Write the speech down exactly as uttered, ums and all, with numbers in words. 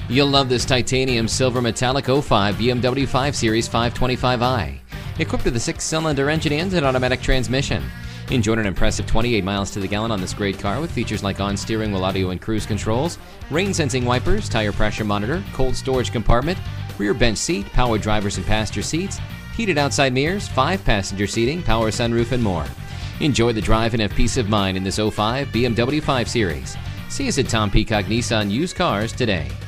You'll love this titanium silver metallic oh five B M W five Series five twenty-five i. Equipped with a six-cylinder engine and an automatic transmission. Enjoy an impressive twenty-eight miles to the gallon on this great car with features like on-steering wheel audio and cruise controls, rain-sensing wipers, tire pressure monitor, cold storage compartment, rear bench seat, power drivers and passenger seats, heated outside mirrors, five-passenger seating, power sunroof, and more. Enjoy the drive and have peace of mind in this oh five B M W five Series. See us at Tom Peacock Nissan Used Cars today.